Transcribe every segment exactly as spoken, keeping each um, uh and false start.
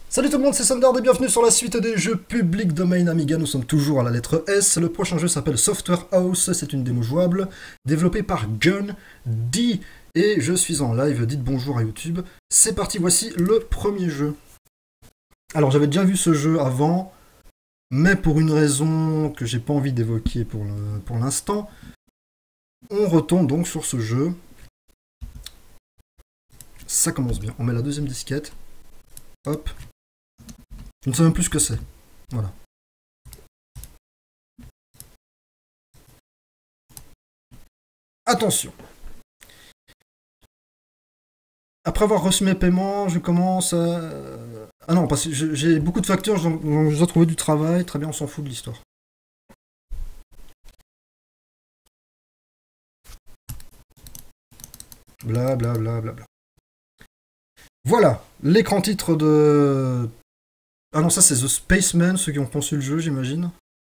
Salut tout le monde, c'est Sundard et bienvenue sur la suite des jeux Public Domain Amiga. Nous sommes toujours à la lettre S. Le prochain jeu s'appelle Software House. C'est une démo jouable développée par Gun D. Et je suis en live. Dites bonjour à YouTube. C'est parti, voici le premier jeu. Alors j'avais déjà vu ce jeu avant, mais pour une raison que j'ai pas envie d'évoquer pour le, pour l'instant, on retourne donc sur ce jeu. Ça commence bien. On met la deuxième disquette. Hop. Je ne sais même plus ce que c'est. Voilà. Attention. Après avoir reçu mes paiements, je commence à... Ah non, parce que j'ai beaucoup de facteurs, je dois trouver du travail. Très bien, on s'en fout de l'histoire. Bla bla bla bla bla. Voilà, l'écran titre de... Ah non, ça c'est The Spaceman, ceux qui ont conçu le jeu, j'imagine.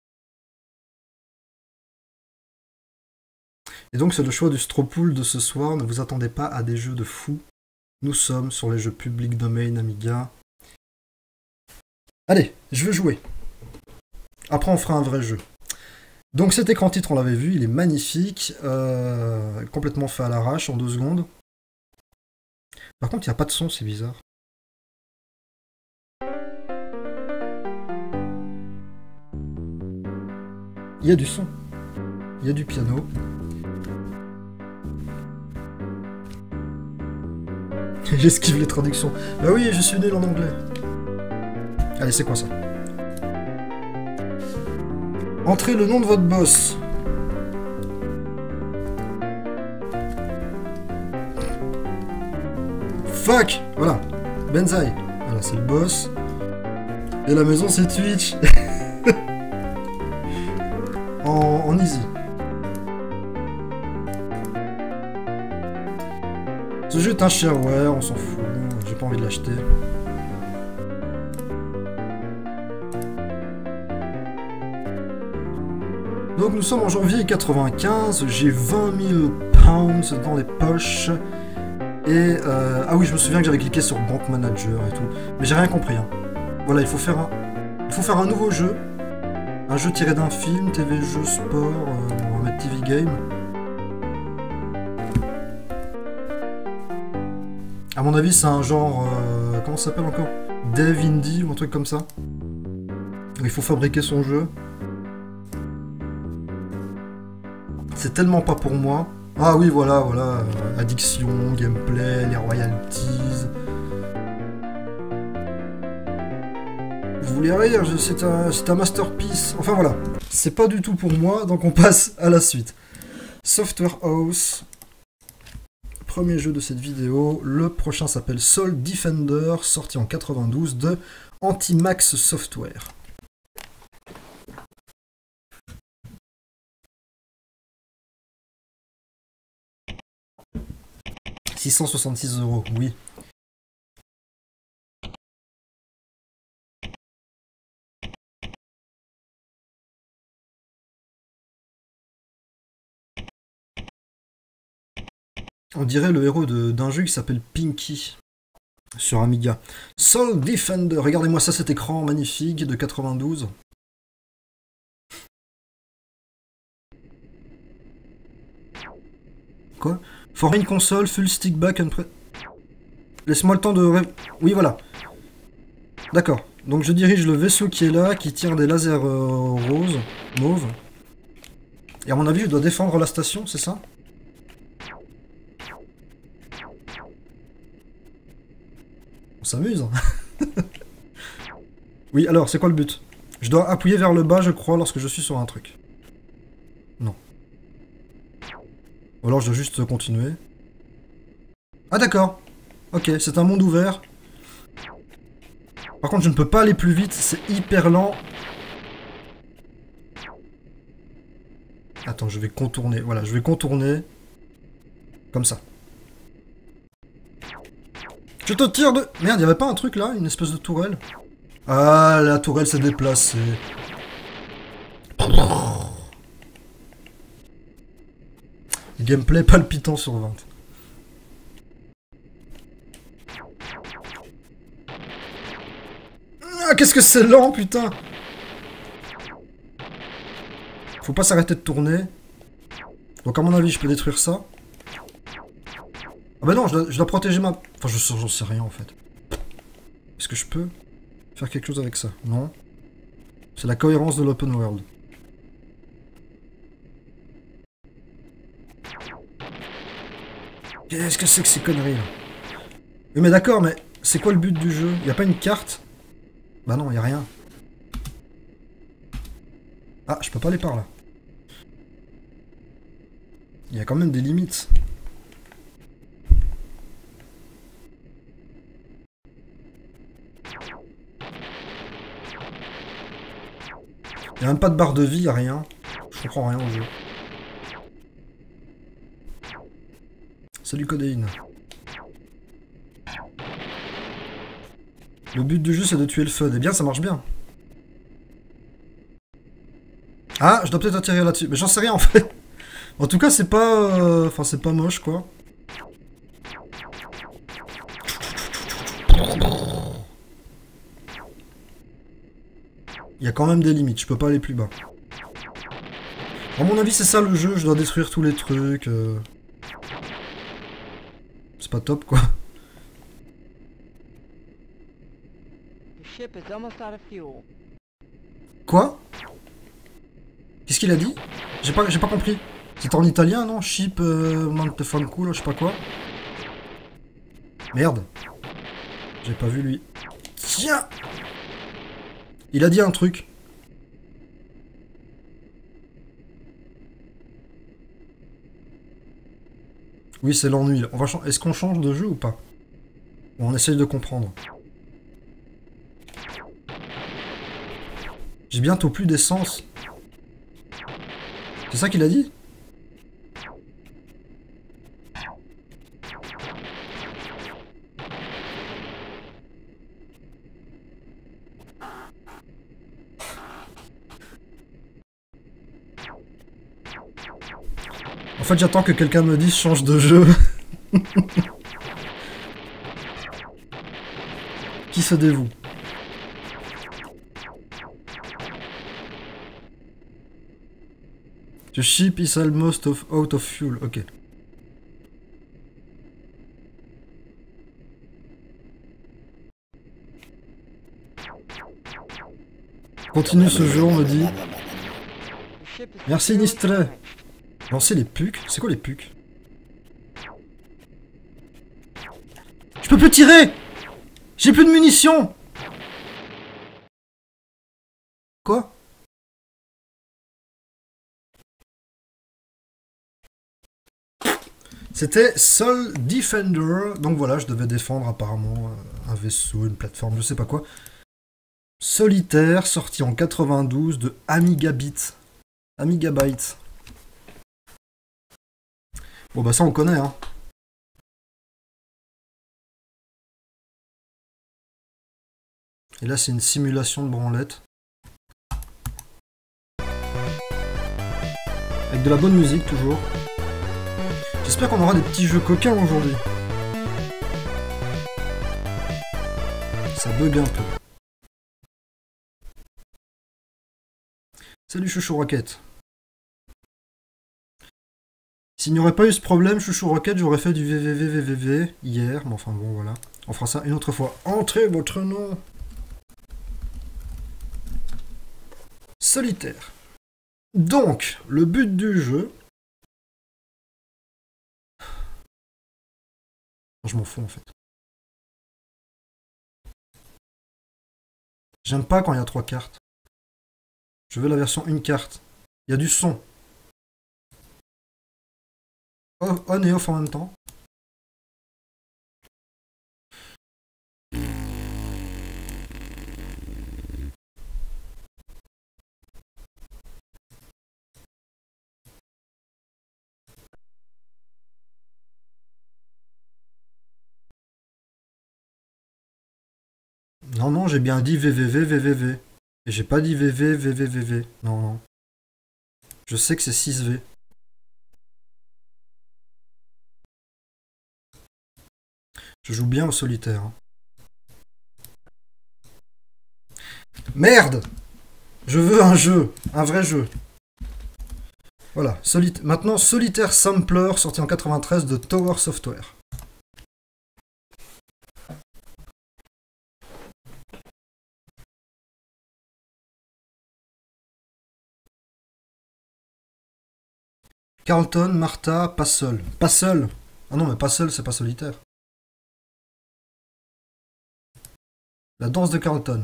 Et donc c'est le choix du Strawpool de ce soir. Ne vous attendez pas à des jeux de fous. Nous sommes sur les jeux Public Domain Amiga. Allez, je veux jouer. Après on fera un vrai jeu. Donc cet écran titre, on l'avait vu, il est magnifique. Euh, complètement fait à l'arrache en deux secondes. Par contre, il n'y a pas de son, c'est bizarre. Il y a du son. Il y a du piano. J'esquive les traductions. Bah oui, je suis nul en anglais. Allez, c'est quoi ça? Entrez le nom de votre boss. Fuck! Voilà. Benzaï. Voilà, c'est le boss. Et la maison, c'est Twitch. en, en easy. Ce jeu est un shareware, on s'en fout. J'ai pas envie de l'acheter. Donc nous sommes en janvier quatre-vingt-quinze. J'ai vingt mille pounds dans les poches. Et euh, ah oui, je me souviens que j'avais cliqué sur Bank Manager et tout, mais j'ai rien compris. Hein. Voilà, il faut faire un, il faut faire un nouveau jeu, un jeu tiré d'un film, T V jeu sport, euh, on va mettre T V game. À mon avis, c'est un genre, euh, comment ça s'appelle encore, Dev Indie ou un truc comme ça. Il faut fabriquer son jeu. C'est tellement pas pour moi. Ah oui, voilà, voilà, euh, addiction, gameplay, les royalties. Vous voulez rire, c'est un, un masterpiece. Enfin voilà, c'est pas du tout pour moi, donc on passe à la suite. Software House, premier jeu de cette vidéo. Le prochain s'appelle Soul Defender, sorti en quatre-vingt-douze de Antimax Software. six cent soixante-six euros, oui. On dirait le héros d'un jeu qui s'appelle Pinky sur Amiga. Soul Defender, regardez-moi ça, cet écran magnifique de quatre-vingt-douze. Quoi? Foreign console, full stick back and... Laisse-moi le temps de... Oui, voilà. D'accord. Donc je dirige le vaisseau qui est là, qui tire des lasers euh, roses, mauves. Et à mon avis, je dois défendre la station, c'est ça? On s'amuse. Oui, alors, c'est quoi le but? Je dois appuyer vers le bas, je crois, lorsque je suis sur un truc. Non. Ou alors je dois juste continuer. Ah d'accord. Ok, c'est un monde ouvert. Par contre, je ne peux pas aller plus vite, c'est hyper lent. Attends, je vais contourner. Voilà, je vais contourner. Comme ça. Je te tire de... Merde, il n'y avait pas un truc là? Une espèce de tourelle? Ah, la tourelle s'est déplacée. Gameplay palpitant sur vingt. Ah, qu'est-ce que c'est lent, putain! Faut pas s'arrêter de tourner. Donc à mon avis, je peux détruire ça. Ah bah non, je dois, je dois protéger ma... Enfin, je j'en sais rien, en fait. Est-ce que je peux faire quelque chose avec ça? Non. C'est la cohérence de l'open world. Qu'est-ce que c'est que ces conneries, là? Oui, mais d'accord, mais c'est quoi le but du jeu? Y a pas une carte? Bah non, y a rien. Ah, je peux pas aller par là. Il y a quand même des limites. Il n'y a même pas de barre de vie, il n'y a rien. Je comprends rien au jeu. Salut Codéine. Le but du jeu c'est de tuer le feu. Eh bien ça marche bien. Ah, je dois peut-être atterrir là-dessus. Mais j'en sais rien en fait. En tout cas c'est pas... euh, Enfin c'est pas moche quoi. Il y a quand même des limites, je peux pas aller plus bas. À mon avis, c'est ça le jeu, je dois détruire tous les trucs. Euh... C'est pas top, quoi. Quoi? Qu'est-ce qu'il a dit? J'ai pas, j'ai pas compris. C'était en italien, non? Ship euh, Montefanculo, je sais pas quoi. Merde. J'ai pas vu, lui. Tiens! Il a dit un truc. Oui, c'est l'ennui. On va Est-ce qu'on change de jeu ou pas? Bon, on essaye de comprendre. J'ai bientôt plus d'essence. C'est ça qu'il a dit? En fait, j'attends que quelqu'un me dise change de jeu. Qui se dévoue? The ship is almost of out of fuel. Ok. Continue ce jeu, on me dit. Merci Nistre. Lancer les pucs? C'est quoi les pucs? Je peux plus tirer! J'ai plus de munitions! Quoi? C'était Soul Defender. Donc voilà, je devais défendre apparemment un vaisseau, une plateforme, je sais pas quoi. Solitaire, sorti en quatre-vingt-douze de Amigabit. Amigabyte. Bon bah ça on connaît hein. Et là c'est une simulation de branlette. Avec de la bonne musique toujours. J'espère qu'on aura des petits jeux coquins aujourd'hui. Ça bug un peu. Salut Chouchou Rocket. S'il n'y aurait pas eu ce problème, Chouchou Rocket, j'aurais fait du V V V V V V hier. Mais enfin bon, voilà. On fera ça une autre fois. Entrez votre nom. Solitaire. Donc, le but du jeu... Je m'en fous en fait. J'aime pas quand il y a trois cartes. Je veux la version une carte. Il y a du son. On et off en même temps. Non, non, j'ai bien dit V V V V V V. Et j'ai pas dit V V V V V V. Non, non. Je sais que c'est six V. Je joue bien au solitaire. Hein. Merde! Je veux un jeu, un vrai jeu. Voilà, Soli- maintenant Solitaire Sampler, sorti en quatre-vingt-treize de Tower Software. Carlton, Martha, pas seul. Pas seul! Ah non, mais pas seul, c'est pas solitaire. La danse de Carlton.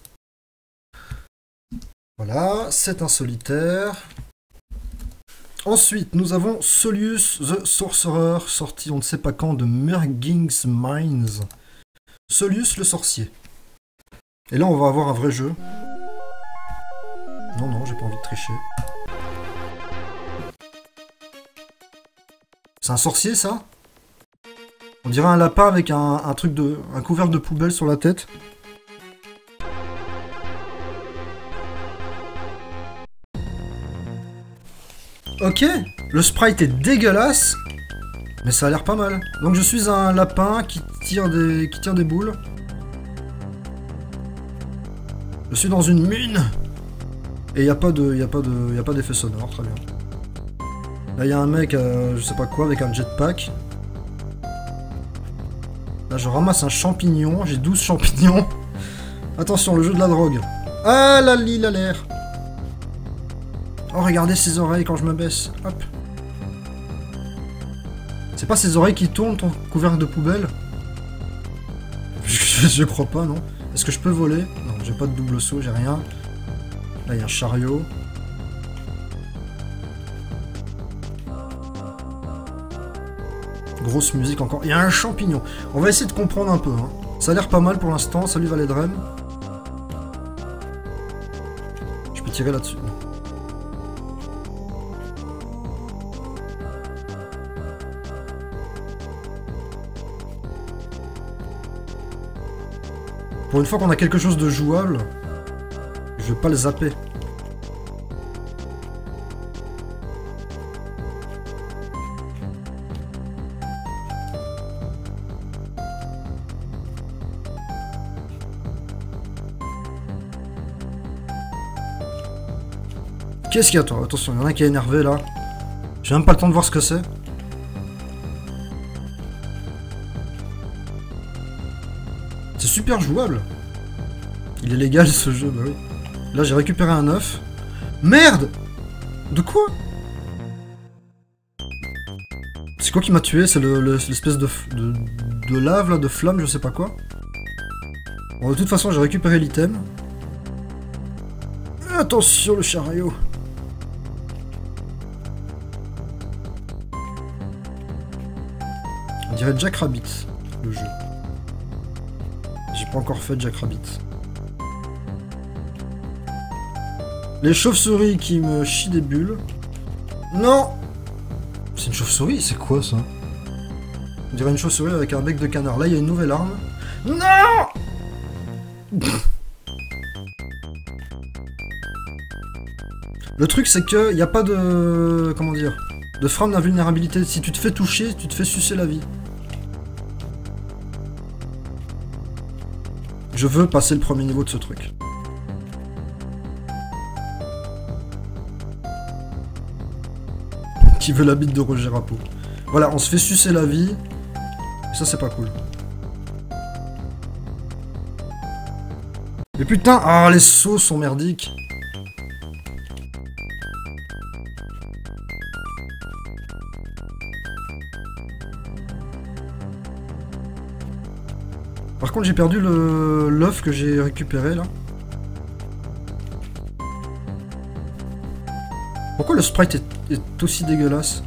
Voilà, c'est un solitaire. Ensuite, nous avons Solius the Sorcerer, sorti on ne sait pas quand de Merging's Mines. Solius le sorcier. Et là, on va avoir un vrai jeu. Non, non, j'ai pas envie de tricher. C'est un sorcier, ça? On dirait un lapin avec un, un truc de... un couvercle de poubelle sur la tête. Ok, le sprite est dégueulasse, mais ça a l'air pas mal. Donc je suis un lapin qui tire des, qui tire des boules. Je suis dans une mine. Et il n'y a pas de, y a pas de, y a pas d'effet sonore, très bien. Là il y a un mec, euh, je sais pas quoi, avec un jetpack. Là je ramasse un champignon, j'ai douze champignons. Attention, le jeu de la drogue. Ah là, l'île a l'air. Oh, regardez ses oreilles quand je me baisse. Hop. C'est pas ses oreilles qui tournent, ton couvercle de poubelle? je, je crois pas, non. Est-ce que je peux voler? Non, j'ai pas de double saut, j'ai rien. Là, il y a un chariot. Grosse musique encore. Il y a un champignon. On va essayer de comprendre un peu. Hein. Ça a l'air pas mal pour l'instant. Salut Valedrem. Je peux tirer là-dessus. Pour une fois qu'on a quelque chose de jouable, je vais pas le zapper. Qu'est-ce qu'il y a, toi? Attention, il y en a un qui est énervé là. J'ai même pas le temps de voir ce que c'est. C'est super jouable. Il est légal ce jeu, bah oui. Là j'ai récupéré un œuf. Merde! De quoi? C'est quoi qui m'a tué? C'est l'espèce de, de, de lave là, de flamme, je sais pas quoi. Bon, de toute façon j'ai récupéré l'item. Attention le chariot. On dirait Jack Rabbit, le jeu. J'ai pas encore fait Jack Rabbit. Les chauves-souris qui me chient des bulles. Non! C'est une chauve-souris? C'est quoi ça? On dirait une chauve-souris avec un bec de canard. Là, il y a une nouvelle arme. Non! Le truc, c'est que il n'y a pas de... Comment dire? De frame d'invulnérabilité. Si tu te fais toucher, tu te fais sucer la vie. Je veux passer le premier niveau de ce truc. Qui veut la bite de Roger Rapeau. Voilà, on se fait sucer la vie. Et ça, c'est pas cool. Mais putain, ah, les sauts sont merdiques. Par contre, j'ai perdu le l'œuf que j'ai récupéré, là. Pourquoi le sprite est, est aussi dégueulasse?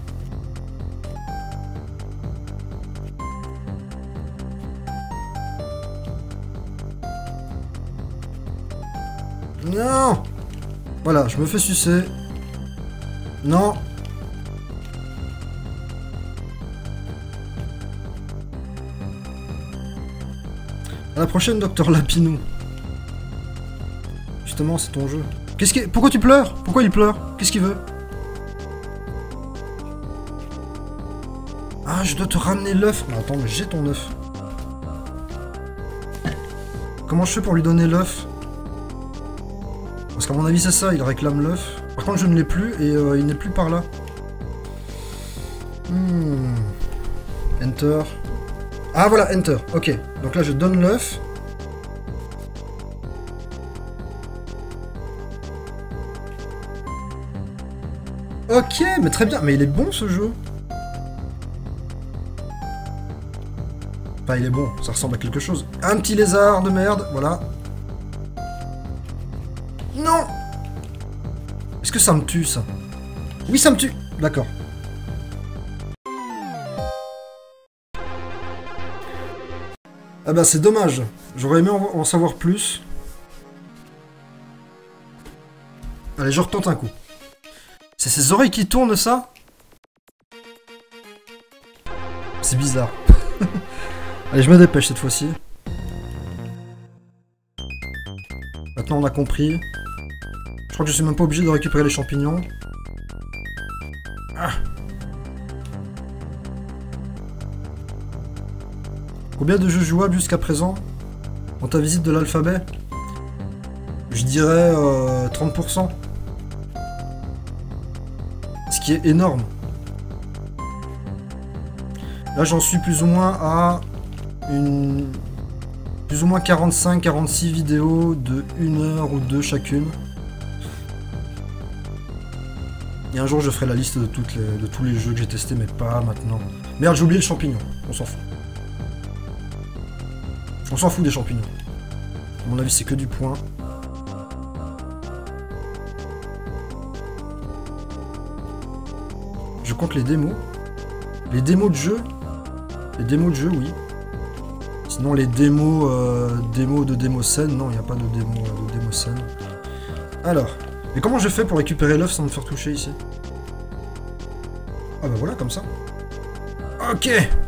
Non! Voilà, je me fais sucer. Non! À la prochaine, Docteur Lapinou. Justement, c'est ton jeu. Qu'est-ce qui... Pourquoi tu pleures? Pourquoi il pleure? Qu'est-ce qu'il veut? Ah, je dois te ramener l'œuf. Mais attends, mais j'ai ton œuf. Comment je fais pour lui donner l'œuf? Parce qu'à mon avis c'est ça, il réclame l'œuf. Par contre je ne l'ai plus et euh, il n'est plus par là. Hmm. Enter. Ah voilà, Enter, ok. Donc là je donne l'œuf. Ok, mais très bien. Mais il est bon ce jeu. Enfin, il est bon, ça ressemble à quelque chose. Un petit lézard de merde, voilà. Non! Est-ce que ça me tue, ça? Oui, ça me tue. D'accord. Ah bah, c'est dommage. J'aurais aimé en savoir plus. Allez, je retente un coup. C'est ses oreilles qui tournent, ça? C'est bizarre. Allez, je me dépêche cette fois-ci. Maintenant, on a compris. Je crois que je suis même pas obligé de récupérer les champignons. Ah. Combien de jeux jouables jusqu'à présent? Dans ta visite de l'alphabet? Je dirais euh, trente pour cent. Ce qui est énorme. Là, j'en suis plus ou moins à une... plus ou moins quarante-cinq quarante-six vidéos de une heure ou deux chacune. Et un jour, je ferai la liste de, toutes les... de tous les jeux que j'ai testés, mais pas maintenant. Merde, j'ai oublié le champignon. On s'en fout. On s'en fout des champignons. À mon avis, c'est que du point. Je compte les démos. Les démos de jeu. Les démos de jeu, oui. Sinon, les démos, euh, démos de démo scène. Non, il n'y a pas de démo euh, de démo scène. Alors. Mais comment je fais pour récupérer l'œuf sans me faire toucher ici? Ah bah voilà, comme ça. Ok.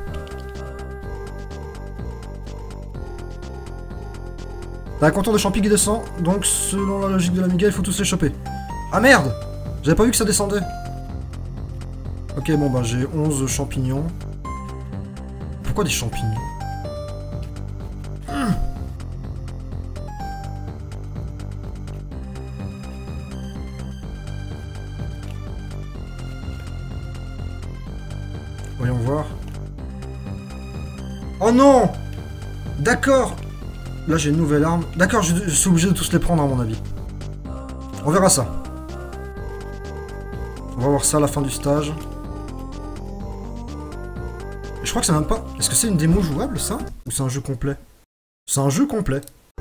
T'as un contour de champi qui descend, donc selon la logique de l'Amiga, il faut tous les choper. Ah merde! J'avais pas vu que ça descendait. Ok, bon bah j'ai onze champignons. Pourquoi des champignons? hum. Voyons voir. Oh non! D'accord! Là j'ai une nouvelle arme. D'accord, je, je suis obligé de tous les prendre à mon avis. On verra ça. On va voir ça à la fin du stage. Je crois que c'est même pas... Est-ce que c'est une démo jouable, ça? Ou c'est un jeu complet? C'est un jeu complet.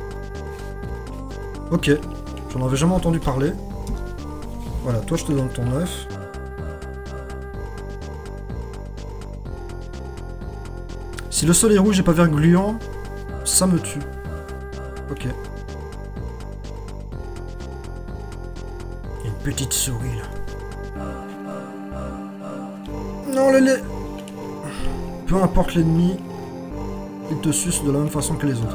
Ok. J'en avais jamais entendu parler. Voilà, toi je te donne ton œuf. Si le sol est rouge et pas vert gluant, ça me tue. Ok. Il y a une petite souris là. Non, le lait. Peu importe l'ennemi, il te suce de la même façon que les autres.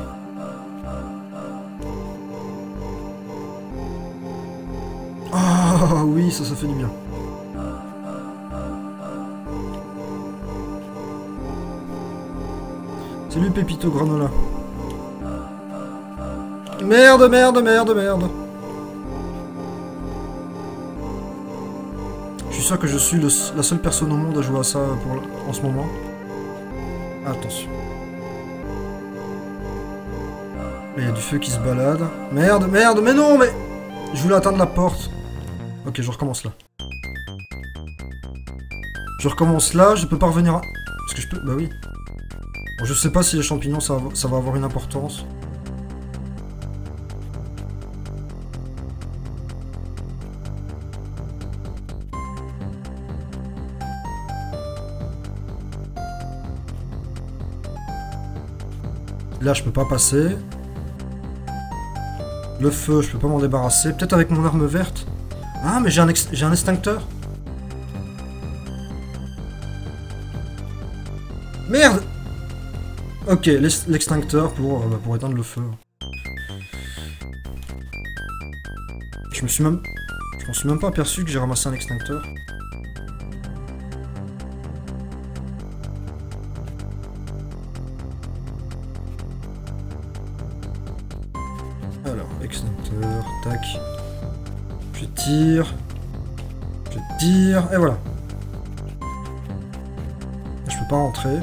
Ah oui, ça, ça fait du bien. Salut Pépito Granola. Merde, merde, merde, merde. Je suis sûr que je suis le, la seule personne au monde à jouer à ça pour, en ce moment. Attention. Il y a du feu qui se balade. Merde, merde, mais non, mais... Je voulais atteindre la porte. Ok, je recommence là. Je recommence là, je peux pas revenir... À... Est-ce que je peux... Bah oui. Bon, je sais pas si les champignons, ça va, ça va avoir une importance. Là, je peux pas passer. Le feu, je peux pas m'en débarrasser. Peut-être avec mon arme verte. Ah, mais j'ai un, j'ai un extincteur. Merde! Ok, l'extincteur pour, euh, pour éteindre le feu. Je me suis même... Je m'en suis même pas aperçu que j'ai ramassé un extincteur. Alors, extincteur, tac. Je tire. Je tire. Et voilà. Je peux pas rentrer.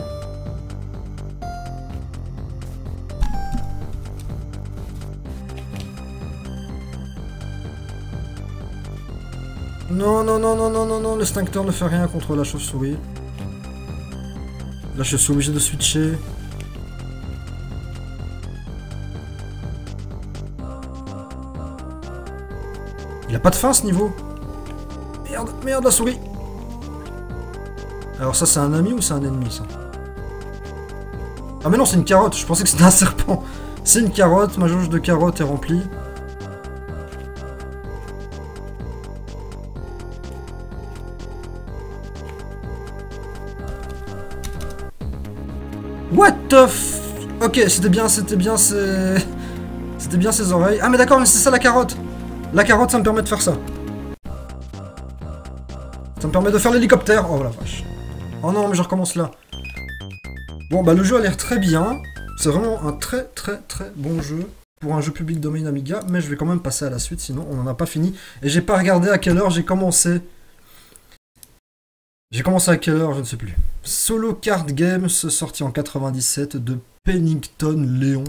Non, non, non, non, non, non, non, l'extincteur ne fait rien contre la chauve-souris. Là, je suis obligé de switcher. Il a pas de fin, ce niveau. Merde, merde, la souris. Alors ça, c'est un ami ou c'est un ennemi, ça? Ah mais non, c'est une carotte. Je pensais que c'était un serpent. C'est une carotte. Ma jauge de carotte est remplie. What the f... Ok, c'était bien, c'était bien, c'est... C'était bien ses oreilles. Ah mais d'accord, mais c'est ça la carotte. La carotte, ça me permet de faire ça. Ça me permet de faire l'hélicoptère. Oh la vache. Oh non, mais je recommence là. Bon, bah le jeu a l'air très bien. C'est vraiment un très très très bon jeu pour un jeu public domaine Amiga. Mais je vais quand même passer à la suite, sinon on n'en a pas fini. Et j'ai pas regardé à quelle heure j'ai commencé. J'ai commencé à quelle heure, je ne sais plus. Solo Card Games, sorti en quatre-vingt-dix-sept, de Pennington Léon.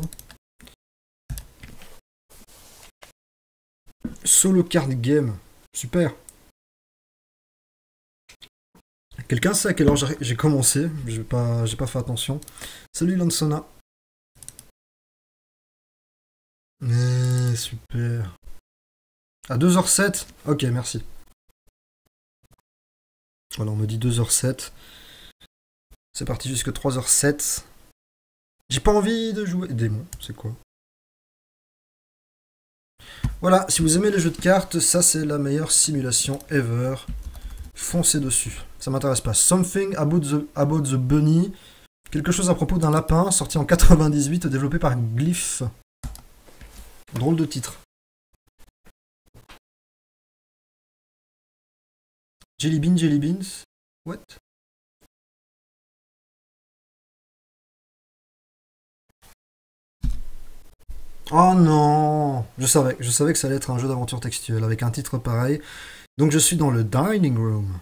Solo Card Game, super. Quelqu'un sait à quelle heure j'ai commencé? J'ai pas, j'ai pas fait attention. Salut Lansona. Eh, super. À deux heures sept? Ok, merci. Voilà, on me dit deux heures sept. C'est parti jusque trois heures sept. J'ai pas envie de jouer. Démon, c'est quoi? Voilà, si vous aimez les jeux de cartes, ça c'est la meilleure simulation ever. Foncez dessus. Ça m'intéresse pas. Something about the, about the Bunny. Quelque chose à propos d'un lapin, sorti en quatre-vingt-dix-huit, développé par Glyph. Drôle de titre. Jelly Bean, Jelly Beans. What? Oh non! Je savais, je savais que ça allait être un jeu d'aventure textuelle avec un titre pareil. Donc je suis dans le dining room.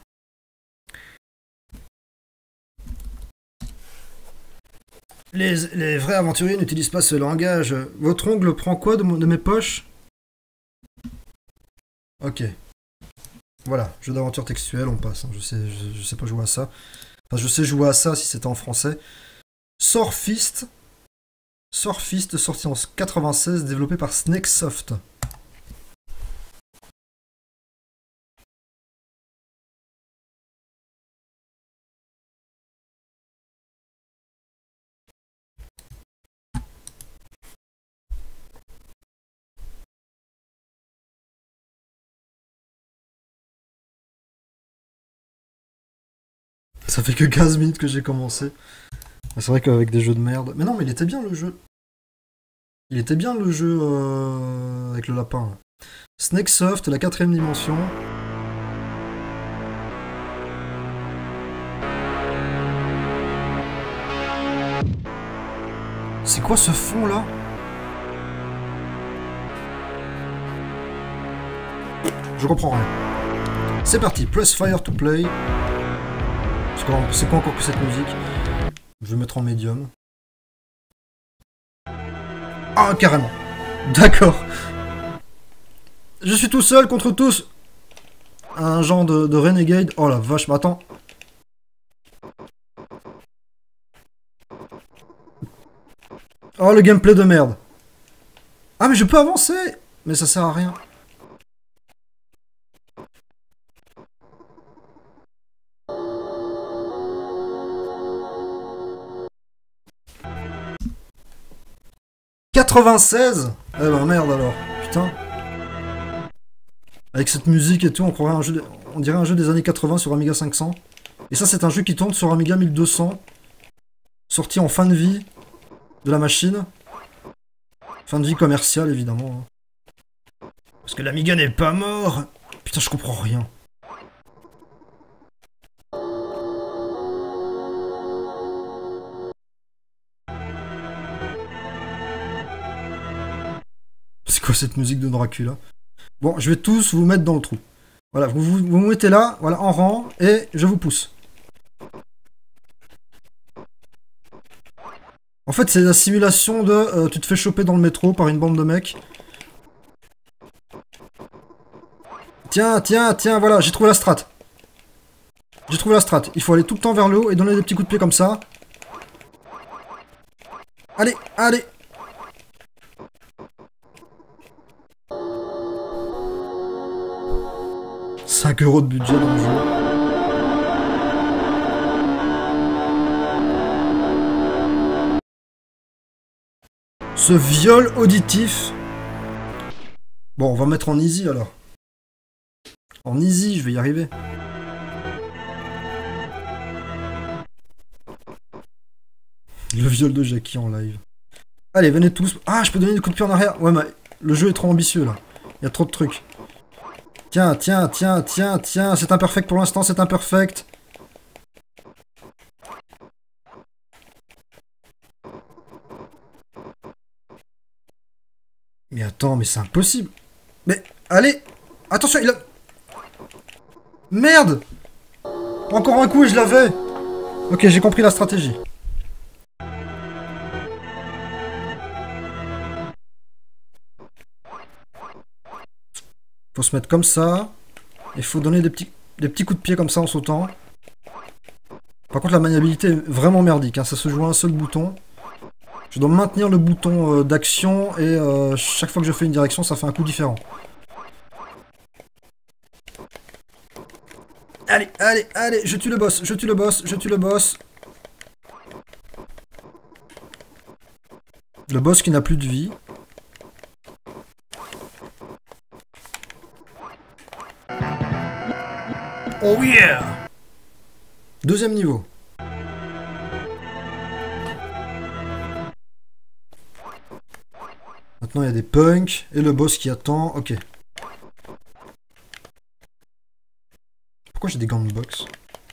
Les, les vrais aventuriers n'utilisent pas ce langage. Votre ongle prend quoi de, mon, de mes poches? Ok. Voilà, jeu d'aventure textuelle, on passe. Hein. Je sais, je, je sais pas jouer à ça. Enfin, je sais jouer à ça si c'était en français. Swordfist. Swordfist, sorti en quatre-vingt-seize, développé par Snakesoft. Ça fait que quinze minutes que j'ai commencé. C'est vrai qu'avec des jeux de merde... Mais non, mais il était bien le jeu. Il était bien le jeu euh, avec le lapin. Là. Snakesoft, la quatrième dimension. C'est quoi ce fond là? Je comprends rien. C'est parti, press fire to play. C'est quoi encore que cette musique? Je vais mettre en médium. Ah, carrément. D'accord. Je suis tout seul contre tous. Un genre de, de renegade. Oh la vache, mais attends. Oh, le gameplay de merde. Ah, mais je peux avancer. Mais ça sert à rien. quatre-vingt-seize. Eh ben merde alors, putain. Avec cette musique et tout, on croirait un jeu, de... on dirait un jeu des années quatre-vingts sur Amiga cinq cents. Et ça, c'est un jeu qui tourne sur Amiga mille deux cents, sorti en fin de vie de la machine. Fin de vie commerciale, évidemment. Parce que l'Amiga n'est pas mort. Putain, je comprends rien. C'est quoi cette musique de Dracula? Bon, je vais tous vous mettre dans le trou. Voilà, vous vous, vous mettez là, voilà, en rang, et je vous pousse. En fait, c'est la simulation de... Euh, tu te fais choper dans le métro par une bande de mecs. Tiens, tiens, tiens, voilà, j'ai trouvé la strat. J'ai trouvé la strat. Il faut aller tout le temps vers le haut et donner des petits coups de pied comme ça. Allez, allez. cinq euros de budget dans le jeu. Ce viol auditif. Bon, on va mettre en easy alors. En easy, je vais y arriver. Le viol de Jackie en live. Allez, venez tous. Ah, je peux donner des coups de pied en arrière. Ouais, mais le jeu est trop ambitieux là. Il y a trop de trucs. Tiens, tiens, tiens, tiens, tiens. C'est imperfect pour l'instant, c'est imperfect. Mais attends, mais c'est impossible. Mais, allez. Attention, il a... Merde. Encore un coup et je l'avais. Ok, j'ai compris la stratégie. Faut se mettre comme ça. Il faut donner des petits, des petits coups de pied comme ça en sautant. Par contre, la maniabilité est vraiment merdique. Hein. Ça se joue à un seul bouton. Je dois maintenir le bouton euh, d'action et euh, chaque fois que je fais une direction, ça fait un coup différent. Allez, allez, allez, je tue le boss, je tue le boss, je tue le boss. Le boss qui n'a plus de vie. Oh yeah! Deuxième niveau. Maintenant il y a des punks et le boss qui attend. Ok. Pourquoi j'ai des gants de boxe?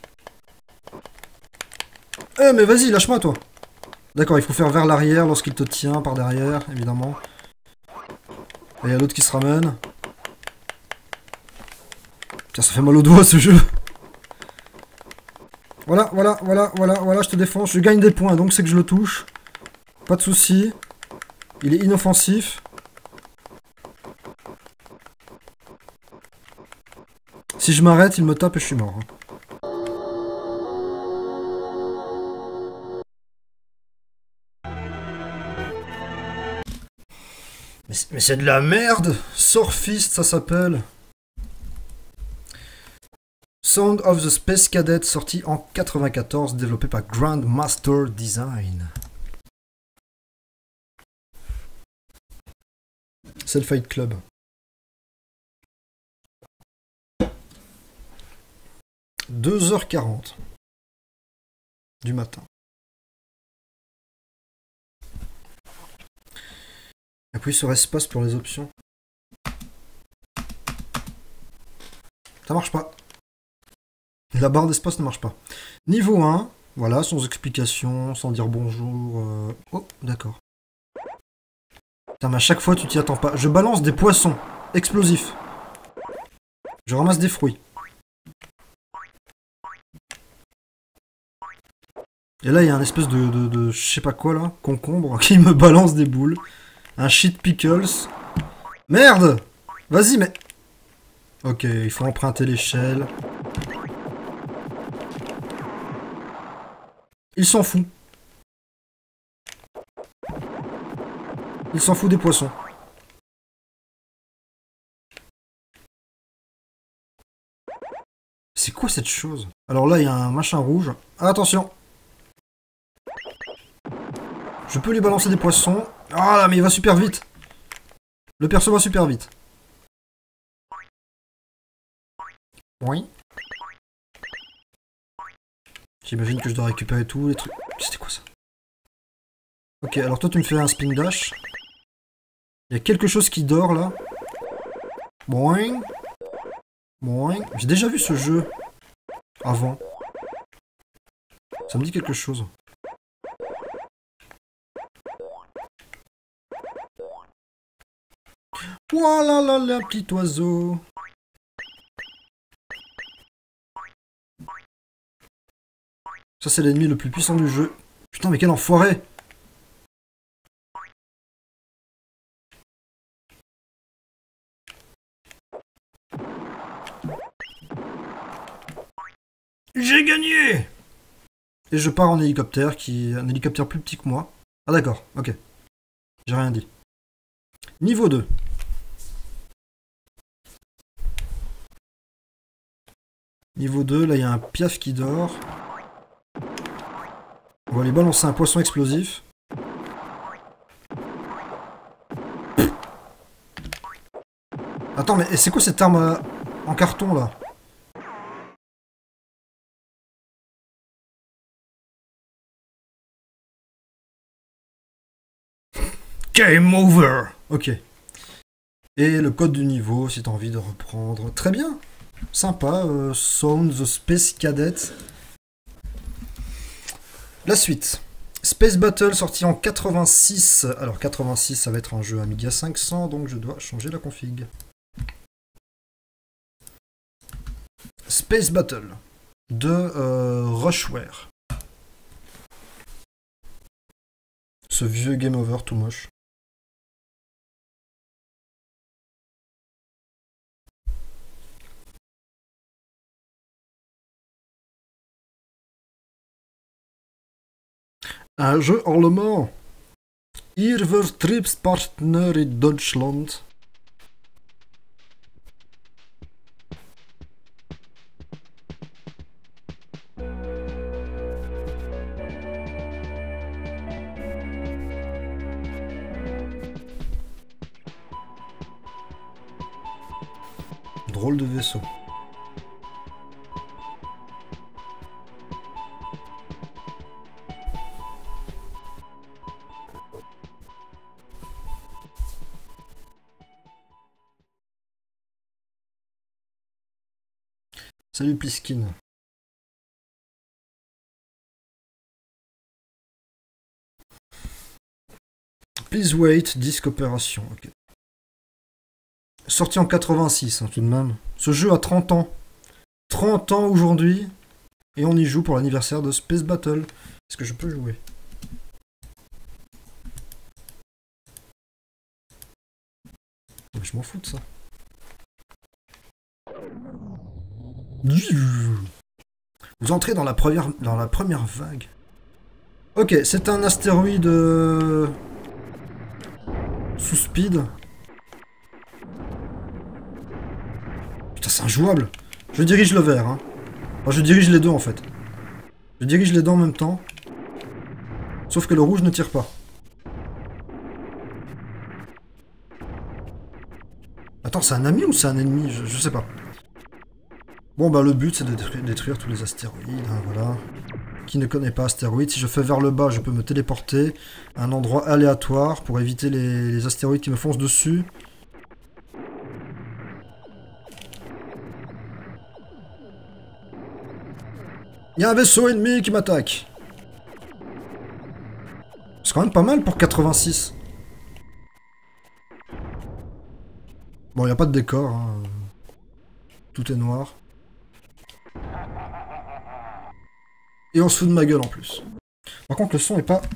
Eh mais vas-y, lâche-moi toi. D'accord, il faut faire vers l'arrière lorsqu'il te tient par derrière, évidemment. Et il y a l'autre qui se ramène. Tiens, ça fait mal au doigt ce jeu. Voilà, voilà, voilà, voilà, voilà, je te défonce. Je gagne des points, donc c'est que je le touche. Pas de soucis. Il est inoffensif. Si je m'arrête, il me tape et je suis mort. Mais, mais c'est de la merde! Surfist, ça s'appelle. Sound of the Space Cadet, sorti en quatre-vingt-quatorze, développé par Grandmaster Design. C'est le Fight Club. deux heures quarante du matin. Appuie sur espace pour les options. Ça marche pas. La barre d'espace ne marche pas. Niveau un, voilà, sans explication, sans dire bonjour. Euh... Oh, d'accord. Putain, mais à chaque fois, tu t'y attends pas. Je balance des poissons explosifs. Je ramasse des fruits. Et là, il y a un espèce de, de, de je sais pas quoi, là, concombre, qui me balance des boules. Un shit pickles. Merde! Vas-y, mais... Ok, il faut emprunter l'échelle. Il s'en fout. Il s'en fout des poissons. C'est quoi cette chose? Alors là, il y a un machin rouge. Ah, attention! Je peux lui balancer des poissons. Ah là, mais il va super vite. Le perso va super vite. Oui. J'imagine que je dois récupérer tous les trucs. C'était quoi ça? Ok, alors toi tu me fais un spin dash. Il y a quelque chose qui dort là. Boing. Boing. J'ai déjà vu ce jeu avant. Ça me dit quelque chose. Voilà là, là, petit oiseau. Ça, c'est l'ennemi le plus puissant du jeu. Putain, mais quel enfoiré! J'ai gagné! Et je pars en hélicoptère, qui est un hélicoptère plus petit que moi. Ah d'accord, ok. J'ai rien dit. Niveau deux. Niveau deux, là il y a un piaf qui dort. On va aller balancer un poisson explosif. Attends, mais c'est quoi cette arme euh, en carton là? Game over! Ok. Et le code du niveau, si t'as envie de reprendre. Très bien! Sympa, euh, Sound the Space Cadet. La suite. Space Battle sorti en quatre-vingt-six. Alors quatre-vingt-six, ça va être un jeu Amiga cinq cents, donc je dois changer la config. Space Battle de euh, Rushware. Ce vieux game over tout moche. Un jeu allemand. Ihr Vertriebspartner in Deutschland. Drôle de vaisseau. Salut Pliskin. Please wait, disque opération. Okay. Sorti en quatre-vingt-six, hein, tout de même. Ce jeu a trente ans. trente ans aujourd'hui. Et on y joue pour l'anniversaire de Space Battle. Est-ce que je peux jouer? Je m'en fous de ça. Vous entrez dans la première, dans la première vague. Ok, c'est un astéroïde euh... sous speed. Putain, c'est injouable. Je dirige le vert. Hein. Enfin, je dirige les deux en fait. Je dirige les deux en même temps. Sauf que le rouge ne tire pas. Attends, c'est un ami ou c'est un ennemi? je, je sais pas. Bon, bah le but c'est de détruire, détruire tous les astéroïdes, hein, voilà. Qui ne connaît pas astéroïdes, si je fais vers le bas, je peux me téléporter à un endroit aléatoire pour éviter les, les astéroïdes qui me foncent dessus. Il y a un vaisseau ennemi qui m'attaque. C'est quand même pas mal pour quatre-vingt-six. Bon, il n'y a pas de décor, hein. Tout est noir. Et on se fout de ma gueule en plus. Par contre, le son est pas...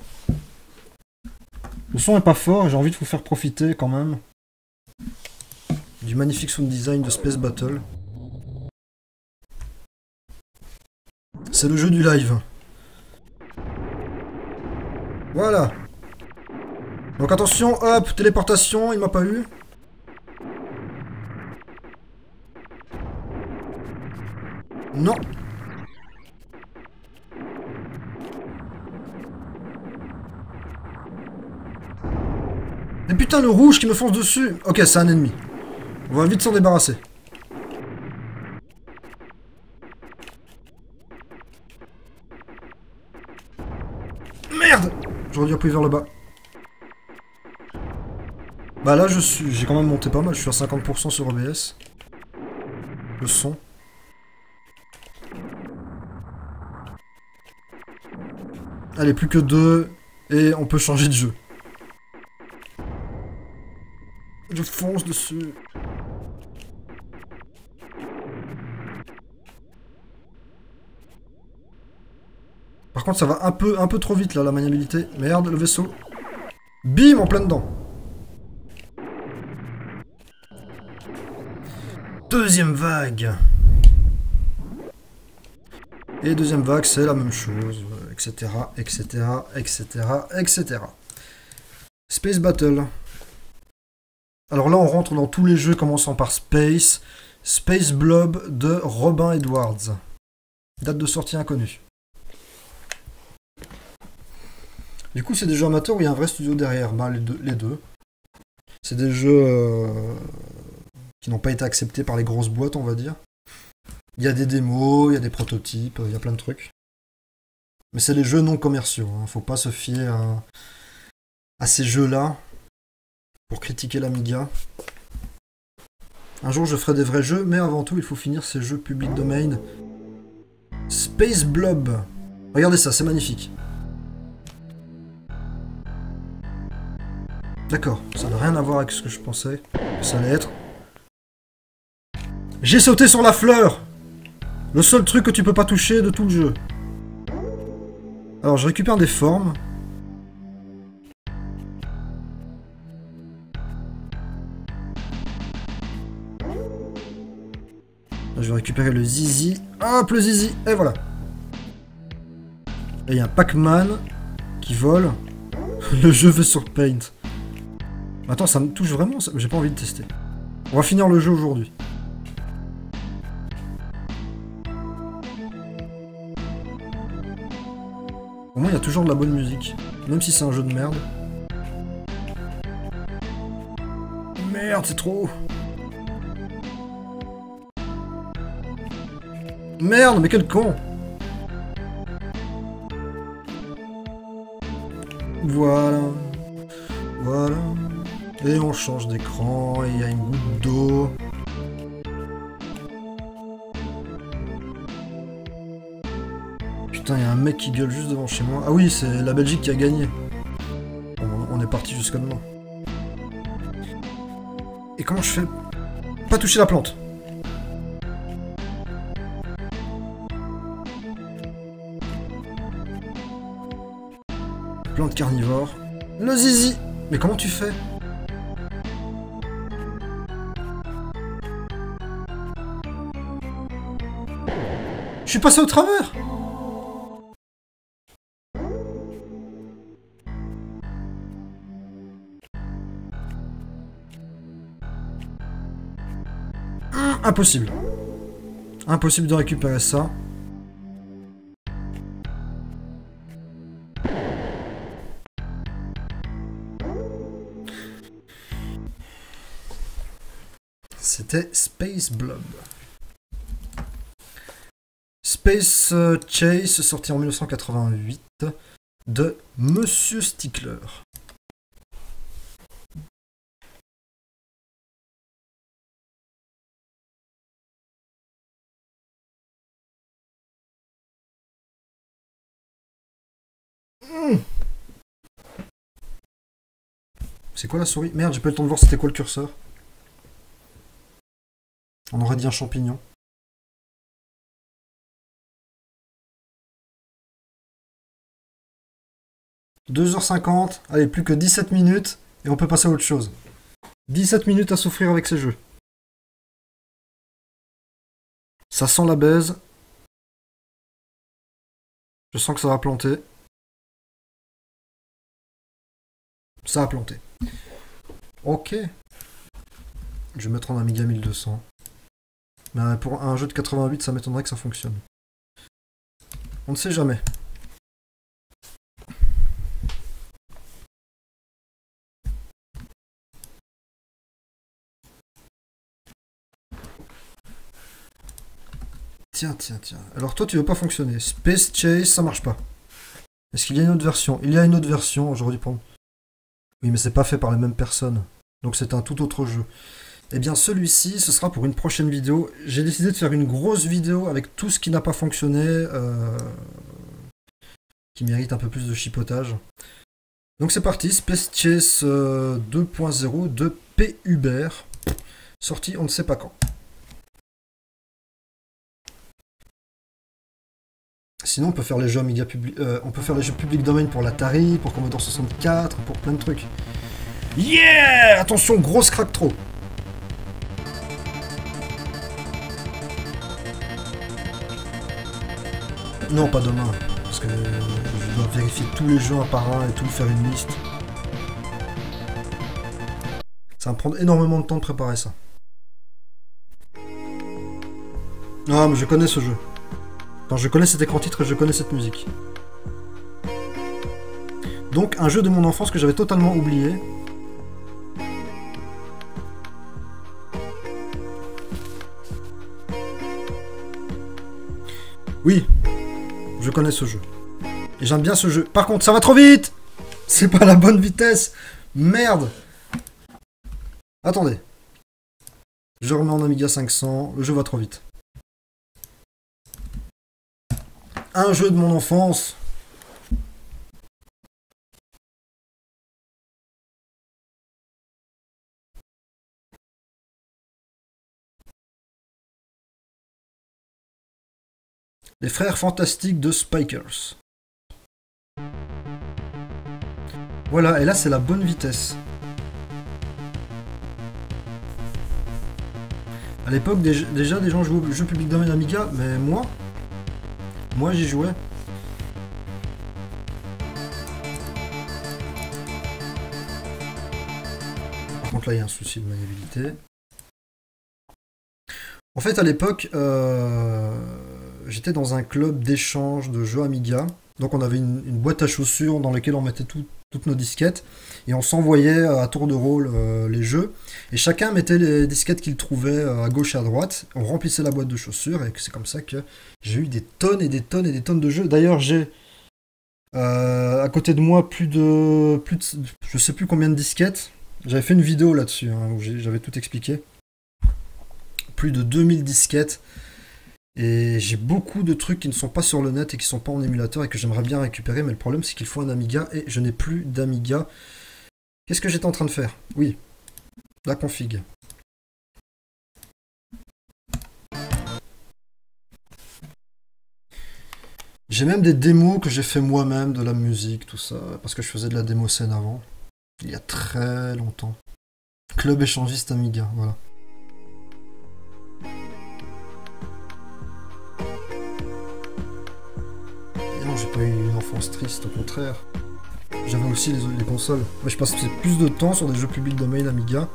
Le son est pas fort et j'ai envie de vous faire profiter quand même du magnifique sound design de Space Battle. C'est le jeu du live. Voilà. Donc attention, hop, téléportation, il m'a pas eu. Non. Mais putain, le rouge qui me fonce dessus. Ok, c'est un ennemi. On va vite s'en débarrasser. Merde! J'aurais dû appuyer vers le bas. Bah là, je suis, j'ai quand même monté pas mal. Je suis à cinquante pour cent sur O B S. Le son. Allez, plus que deux. Et on peut changer de jeu. Je fonce dessus. Par contre, ça va un peu, un peu trop vite, là, la maniabilité. Merde, le vaisseau. Bim, en plein dedans. Deuxième vague. Et deuxième vague, c'est la même chose, et cetera, et cetera, et cetera, et cetera. Space Battle. Alors là, on rentre dans tous les jeux commençant par Space. Space Blob de Robin Edwards. Date de sortie inconnue. Du coup, c'est des jeux amateurs où il y a un vrai studio derrière. Ben, les deux. Les deux. C'est des jeux euh, qui n'ont pas été acceptés par les grosses boîtes, on va dire. Il y a des démos, il y a des prototypes, il y a plein de trucs. Mais c'est les jeux non commerciaux. Hein. Faut pas se fier à, à ces jeux-là pour critiquer l'Amiga. Un jour, je ferai des vrais jeux, mais avant tout, il faut finir ces jeux public domain. Space Blob. Regardez ça, c'est magnifique. D'accord, ça n'a rien à voir avec ce que je pensais que ça allait être. J'ai sauté sur la fleur! Le seul truc que tu peux pas toucher de tout le jeu. Alors, je récupère des formes. Là, je vais récupérer le zizi. Hop, le zizi! Et voilà. Et il y a un Pac-Man qui vole. Le jeu veut sur Paint. Attends, ça me touche vraiment, j'ai pas envie de tester. On va finir le jeu aujourd'hui. Au moins, il y a toujours de la bonne musique. Même si c'est un jeu de merde. Merde, c'est trop haut. Merde, mais quel con. Voilà. Voilà. Et on change d'écran, et il y a une goutte d'eau. Putain, il y a un mec qui gueule juste devant chez moi. Ah oui, c'est la Belgique qui a gagné. Bon, on est parti jusqu'à maintenant. Et comment je fais? Pas toucher la plante. Plante carnivore. Le zizi. Mais comment tu fais? Je suis passé au travers. Hum, impossible. Impossible de récupérer ça. C'était Space Blob. Space Chase, sorti en mille neuf cent quatre-vingt-huit, de Monsieur Stickler. Mmh. C'est quoi la souris? Merde, j'ai pas eu le temps de voir c'était quoi le curseur. On aurait dit un champignon. deux heures cinquante, allez, plus que dix-sept minutes, et on peut passer à autre chose. dix-sept minutes à souffrir avec ces jeux. Ça sent la baise. Je sens que ça va planter. Ça a planté. Ok. Je vais mettre en Amiga mille deux cents. Mais pour un jeu de quatre-vingt-huit, ça m'étonnerait que ça fonctionne. On ne sait jamais. Tiens, tiens, tiens. Alors toi, tu veux pas fonctionner. Space Chase, ça marche pas. Est-ce qu'il y a une autre version? Il y a une autre version, j'aurais dû prendre. Oui, mais c'est pas fait par les mêmes personnes. Donc c'est un tout autre jeu. Eh bien, celui-ci, ce sera pour une prochaine vidéo. J'ai décidé de faire une grosse vidéo avec tout ce qui n'a pas fonctionné, euh, qui mérite un peu plus de chipotage. Donc c'est parti, Space Chase euh, deux point zéro de P. Hubert, sorti on ne sait pas quand. Sinon, on peut faire les jeux Amiga public, euh, on peut faire les jeux public domain pour l'Atari, pour Commodore soixante-quatre, pour plein de trucs. Yeah! Attention, grosse crack trop. Non, pas demain, parce que je dois vérifier tous les jeux un par un et tout, faire une liste. Ça va me prendre énormément de temps de préparer ça. Ah, mais je connais ce jeu. Enfin, je connais cet écran titre et je connais cette musique. Donc, un jeu de mon enfance que j'avais totalement oublié. Oui, je connais ce jeu. Et j'aime bien ce jeu. Par contre, ça va trop vite! C'est pas la bonne vitesse! Merde! Attendez. Je remets en Amiga cinq cents, le jeu va trop vite. Un jeu de mon enfance. Les frères fantastiques de Spikers. Voilà, et là c'est la bonne vitesse. À l'époque, déjà des gens jouaient au jeu public domaine Amiga, mais moi, moi j'y jouais. Par contre là il y a un souci de maniabilité. En fait à l'époque, euh, j'étais dans un club d'échange de jeux Amiga. Donc on avait une, une boîte à chaussures dans laquelle on mettait tout, toutes nos disquettes. Et on s'envoyait à tour de rôle euh, les jeux. Et chacun mettait les disquettes qu'il trouvait à gauche et à droite. On remplissait la boîte de chaussures. Et c'est comme ça que j'ai eu des tonnes et des tonnes et des tonnes de jeux. D'ailleurs j'ai euh, à côté de moi plus de, plus de... Je sais plus combien de disquettes. J'avais fait une vidéo là-dessus hein, où j'avais tout expliqué. Plus de deux mille disquettes. Et j'ai beaucoup de trucs qui ne sont pas sur le net et qui ne sont pas en émulateur et que j'aimerais bien récupérer, mais le problème c'est qu'il faut un Amiga et je n'ai plus d'Amiga. Qu'est-ce que j'étais en train de faire? Oui, la config. J'ai même des démos que j'ai fait moi-même, de la musique, tout ça, parce que je faisais de la démo scène avant, il y a très longtemps. Club échangiste Amiga, voilà. J'ai pas eu une enfance triste, au contraire. J'avais aussi les, les consoles. Moi, je passais plus de temps sur des jeux publics domain Amiga.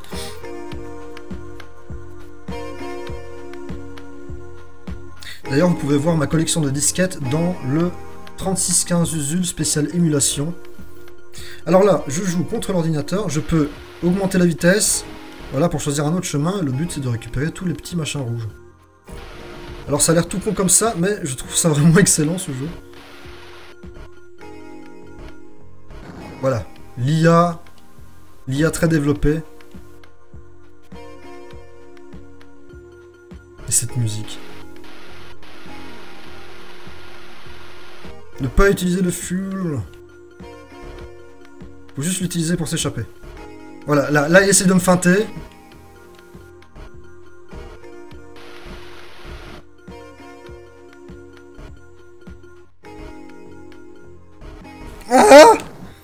D'ailleurs, vous pouvez voir ma collection de disquettes dans le trente-six quinze Usul spécial émulation. Alors là, je joue contre l'ordinateur, je peux augmenter la vitesse, voilà, pour choisir un autre chemin, et le but c'est de récupérer tous les petits machins rouges. Alors ça a l'air tout con comme ça, mais je trouve ça vraiment excellent ce jeu. Voilà, l'I A, l'I A très développée. Et cette musique. Ne pas utiliser le fuel. Faut juste l'utiliser pour s'échapper. Voilà, là, là il essaie de me feinter. Ah!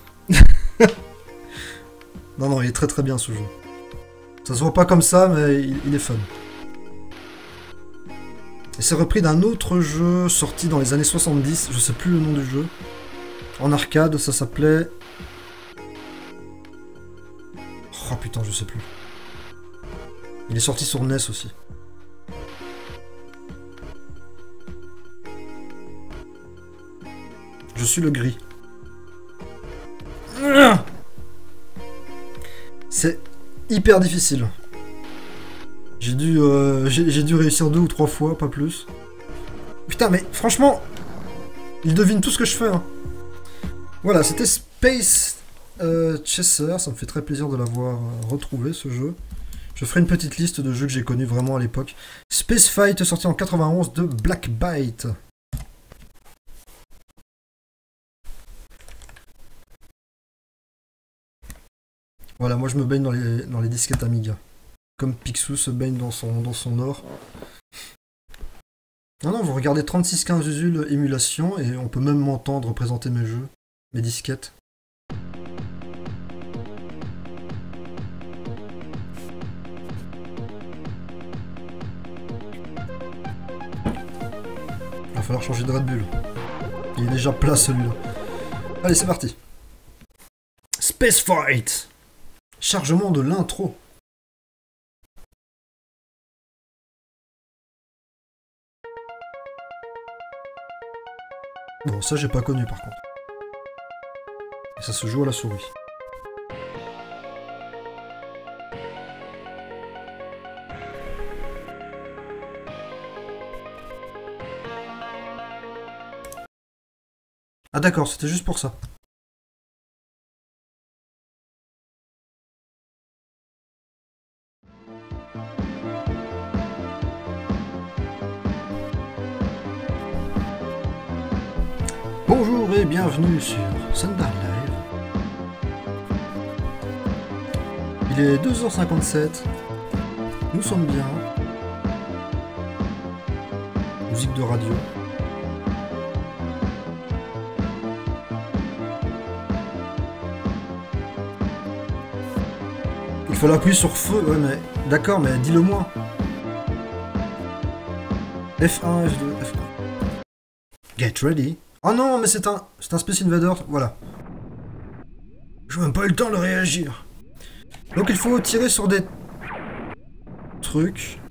Non, non, il est très très bien ce jeu. Ça se voit pas comme ça, mais il, il est fun. Et c'est repris d'un autre jeu sorti dans les années soixante-dix, je sais plus le nom du jeu. En arcade, ça s'appelait... Oh putain, je sais plus. Il est sorti sur N E S aussi. Je suis le gris. C'est hyper difficile. J'ai dû, euh, j'ai dû réussir deux ou trois fois, pas plus. Putain, mais franchement, il devine tout ce que je fais. Hein. Voilà, c'était Space euh, Chaser. Ça me fait très plaisir de l'avoir euh, retrouvé, ce jeu. Je ferai une petite liste de jeux que j'ai connus vraiment à l'époque. Space Fight, sorti en quatre-vingt-onze de Black Byte. Voilà, moi je me baigne dans les, dans les disquettes Amiga. Comme Picsou se baigne dans son, dans son or. Non, non, vous regardez trente-six quinze Usul émulation et on peut même m'entendre présenter mes jeux, mes disquettes. Il va falloir changer de Red Bull. Il est déjà plat celui-là. Allez, c'est parti. Space Fight. Chargement de l'intro. Bon, ça j'ai pas connu par contre. Et ça se joue à la souris. Ah d'accord, c'était juste pour ça. Bonjour et bienvenue sur Sunday Live. Il est deux heures cinquante-sept. Nous sommes bien. Musique de radio. Il faut l'appuyer sur feu, ouais mais... D'accord, mais dis-le moi. F un, F deux, F un. Get ready. Oh non, mais c'est un... C'est un Space Invader, voilà. Je n'ai même pas eu le temps de réagir. Donc il faut tirer sur des... trucs.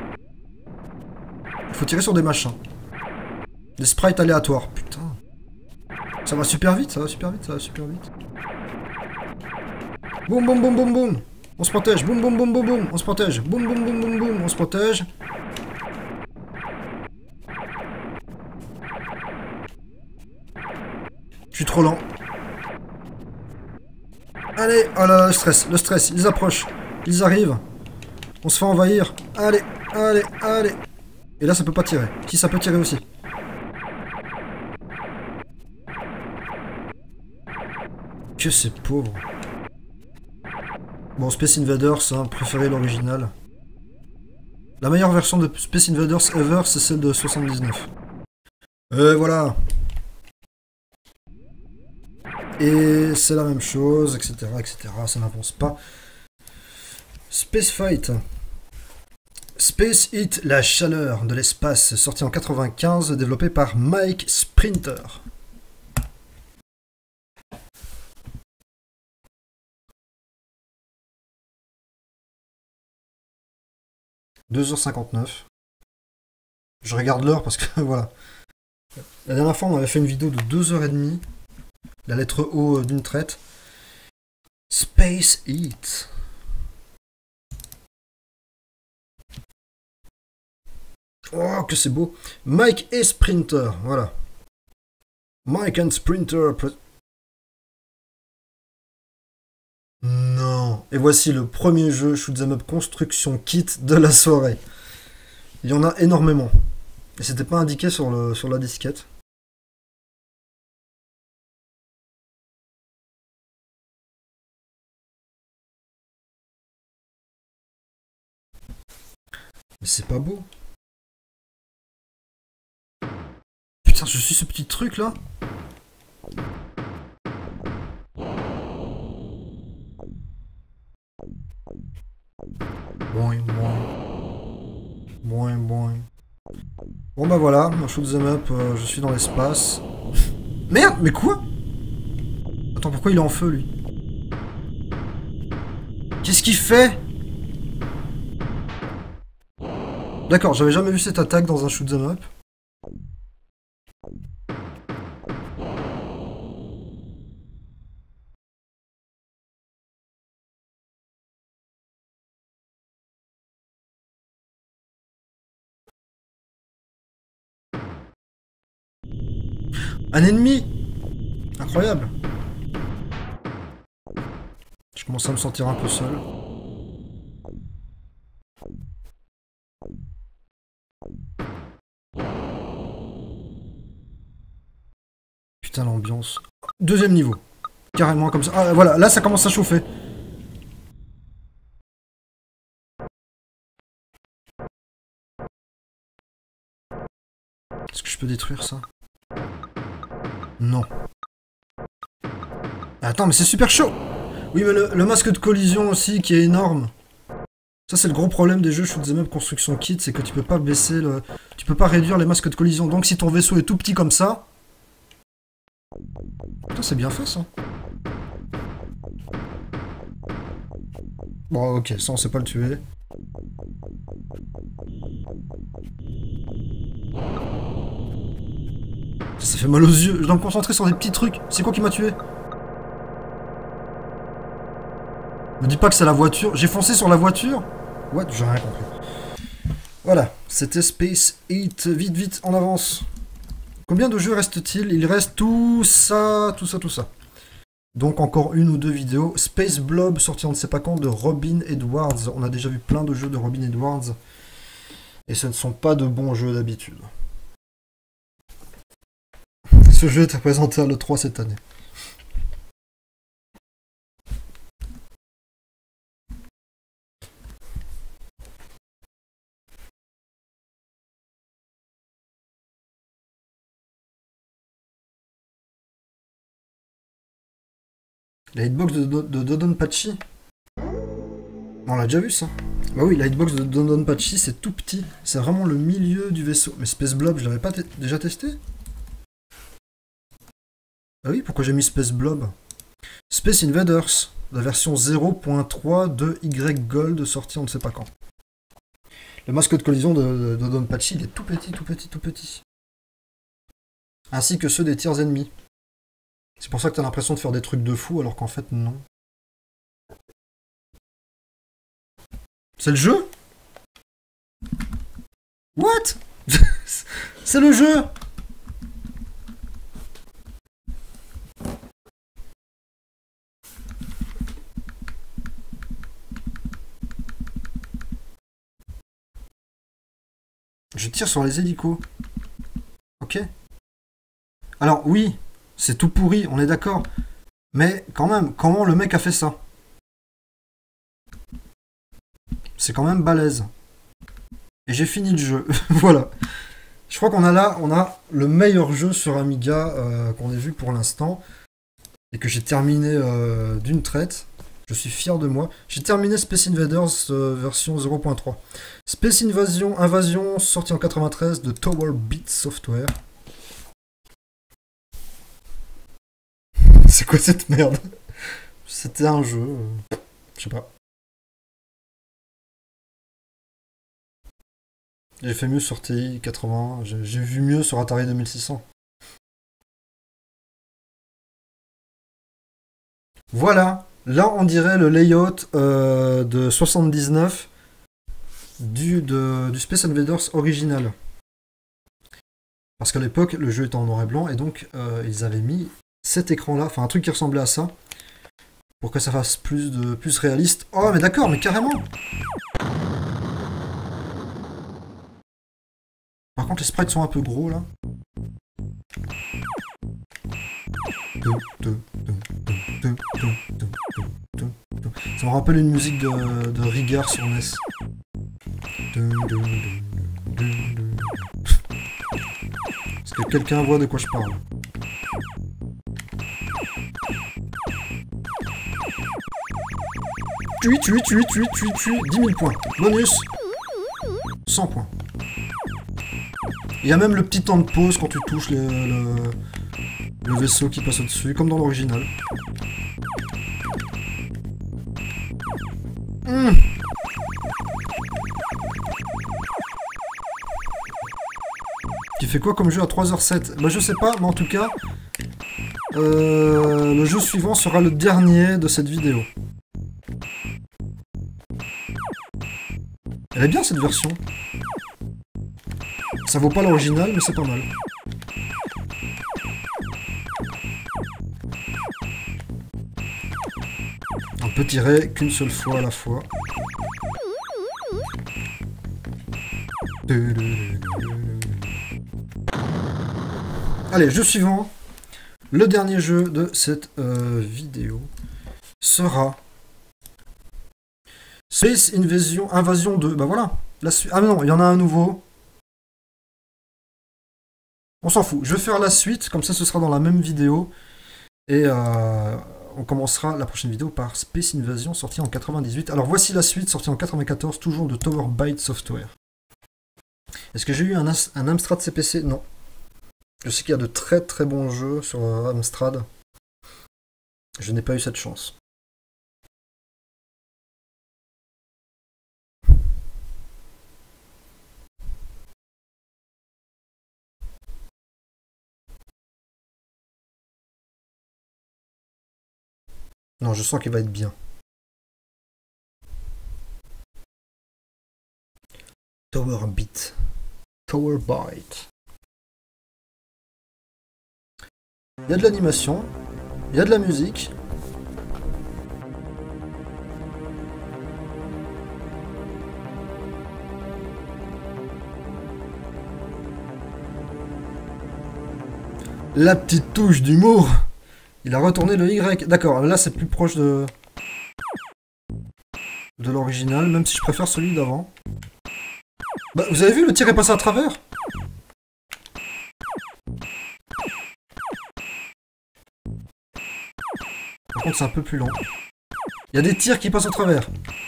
Il faut tirer sur des machins. Des sprites aléatoires, putain. Ça va super vite, ça va super vite, ça va super vite. Boum boum boum boum boum. On se protège, boum boum boum boum boum, on se protège, boum boum boum boum boum, on se protège. Je suis trop lent. Allez, oh là là, le stress, le stress, ils approchent, ils arrivent. On se fait envahir. Allez, allez, allez. Et là, ça peut pas tirer. Si, ça peut tirer aussi. Que c'est pauvre. Bon, Space Invaders, hein, préférez l'original. La meilleure version de Space Invaders ever, c'est celle de soixante-dix-neuf. Et voilà. Et c'est la même chose, et cetera, et cetera. Ça n'avance pas. Space Fight. Space Heat, la chaleur de l'espace, sorti en quatre-vingt-quinze, développé par Mike Sprinter. deux heures cinquante-neuf. Je regarde l'heure parce que voilà. La dernière fois, on avait fait une vidéo de deux heures trente. La lettre O d'une traite. Space Heat. Oh, que c'est beau. Mike et Sprinter, voilà. Mike and Sprinter. Non. Et voici le premier jeu Shoot'em Up Construction Kit de la soirée. Il y en a énormément. Et c'était pas indiqué sur, le, sur la disquette. Mais c'est pas beau. Putain, je suis ce petit truc là. Boing, boing. Boing, boing. Bon bah voilà, un shoot'em up, euh, je suis dans l'espace. Merde, mais quoi? Attends, pourquoi il est en feu lui? Qu'est-ce qu'il fait? D'accord, j'avais jamais vu cette attaque dans un shoot'em up. Un ennemi! Incroyable! Je commence à me sentir un peu seul. Putain, l'ambiance. Deuxième niveau. Carrément comme ça. Ah, voilà, là ça commence à chauffer. Est-ce que je peux détruire ça? Non. Attends, mais c'est super chaud! Oui, mais le, le masque de collision aussi, qui est énorme. Ça, c'est le gros problème des jeux shoot'em up construction kit, c'est que tu peux pas baisser le... Tu peux pas réduire les masques de collision. Donc, si ton vaisseau est tout petit comme ça... Putain, c'est bien fait, ça. Bon, ok, ça, on sait pas le tuer. Ça fait mal aux yeux. Je dois me concentrer sur des petits trucs. C'est quoi qui m'a tué? Me dis pas que c'est la voiture. J'ai foncé sur la voiture? What? J'ai rien compris. Voilà, c'était Space Heat. Vite, vite, en avance. Combien de jeux reste-t-il? Il reste tout ça, tout ça, tout ça. Donc encore une ou deux vidéos. Space Blob, sorti on ne sait pas quand, de Robin Edwards. On a déjà vu plein de jeux de Robin Edwards. Et ce ne sont pas de bons jeux d'habitude. Ce jeu est présenté à l'E trois cette année. La hitbox de, de, de Dodonpachi. On l'a déjà vu ça. Bah oui, la hitbox de Dodonpachi c'est tout petit. C'est vraiment le milieu du vaisseau. Mais Space Blob, je l'avais pas te déjà testé? Ah oui, pourquoi j'ai mis Space Blob? Space Invaders, la version zéro point trois de Y Gold, sortie on ne sait pas quand. Le masque de collision de, de, de Dodonpachi, il est tout petit, tout petit, tout petit. Ainsi que ceux des tiers ennemis. C'est pour ça que t'as l'impression de faire des trucs de fou, alors qu'en fait, non. C'est le jeu? What? C'est le jeu? Je tire sur les hélicos. Ok. Alors, oui, c'est tout pourri, on est d'accord. Mais quand même, comment le mec a fait ça? C'est quand même balèze. Et j'ai fini le jeu. Voilà. Je crois qu'on a là, on a le meilleur jeu sur Amiga euh, qu'on ait vu pour l'instant. Et que j'ai terminé euh, d'une traite. Je suis fier de moi. J'ai terminé Space Invaders euh, version zéro point trois. Space Invasion, Invasion, sorti en quatre-vingt-treize de Tower Beat Software. C'est quoi cette merde? C'était un jeu. Euh, je sais pas. J'ai fait mieux sur T I quatre-vingts. J'ai vu mieux sur Atari deux mille six cents. Voilà. Là, on dirait le layout euh, de soixante-dix-neuf du, de, du Space Invaders original. Parce qu'à l'époque, le jeu était en noir et blanc, et donc euh, ils avaient mis cet écran-là, enfin un truc qui ressemblait à ça, pour que ça fasse plus, de, plus réaliste. Oh, mais d'accord, mais carrément! Par contre, les sprites sont un peu gros, là. Ça me rappelle une musique de, de Rigueur sur N E S. Est-ce que quelqu'un voit de quoi je parle? Tui, tui, tui, tui, tui, tui, dix mille points. Bonus, cent points. Il y a même le petit temps de pause quand tu touches les, le, le vaisseau qui passe au-dessus, comme dans l'original. Mmh. Qui fait quoi comme jeu à trois heures sept? Bah je sais pas, mais en tout cas, euh, le jeu suivant sera le dernier de cette vidéo. Elle est bien cette version. Ça vaut pas l'original, mais c'est pas mal. On peut tirer qu'une seule fois à la fois. Allez, jeu suivant. Le dernier jeu de cette euh, vidéo sera Space Invasion, Invasion deux. Bah voilà. La ah mais non, il y en a un nouveau. On s'en fout. Je vais faire la suite, comme ça ce sera dans la même vidéo. Et euh, on commencera la prochaine vidéo par Space Invasion, sorti en quatre-vingt-dix-huit. Alors voici la suite, sortie en quatre-vingt-quatorze, toujours de Tower Byte Software. Est-ce que j'ai eu un, un Amstrad C P C? Non. Je sais qu'il y a de très très bons jeux sur euh, Amstrad. Je n'ai pas eu cette chance. Non, je sens qu'il va être bien. Tower Byte. Tower Byte. Il y a de l'animation. Il y a de la musique. La petite touche d'humour. Il a retourné le Y. D'accord, là c'est plus proche de, de l'original, même si je préfère celui d'avant. Bah, vous avez vu, le tir est passé à travers? Par contre, c'est un peu plus lent. Il y a des tirs qui passent au travers.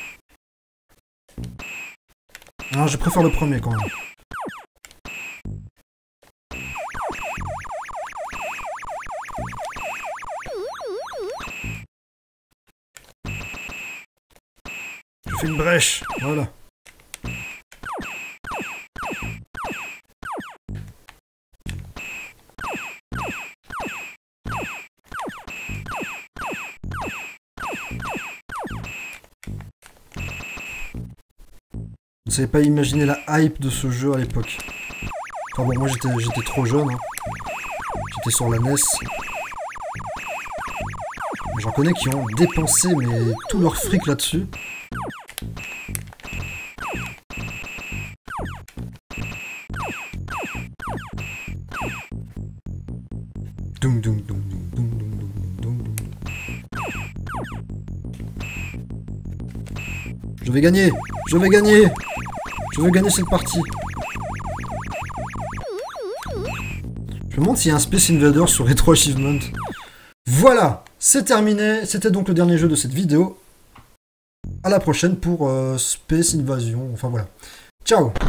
Non, je préfère le premier quand même. Je fais une brèche, voilà. Vous savez pas imaginer la hype de ce jeu à l'époque. Enfin bon, moi j'étais j'étais trop jeune. Hein. J'étais sur la N E S. Mais j'en connais qui ont dépensé mais tout leur fric là-dessus. Doum doum doum doum doum doum doum doum. Je vais gagner! Je vais gagner! Je veux gagner cette partie. Je me demande s'il y a un Space Invader sur Retro Achievement. Voilà, c'est terminé. C'était donc le dernier jeu de cette vidéo. À la prochaine pour euh, Space Invasion. Enfin voilà. Ciao!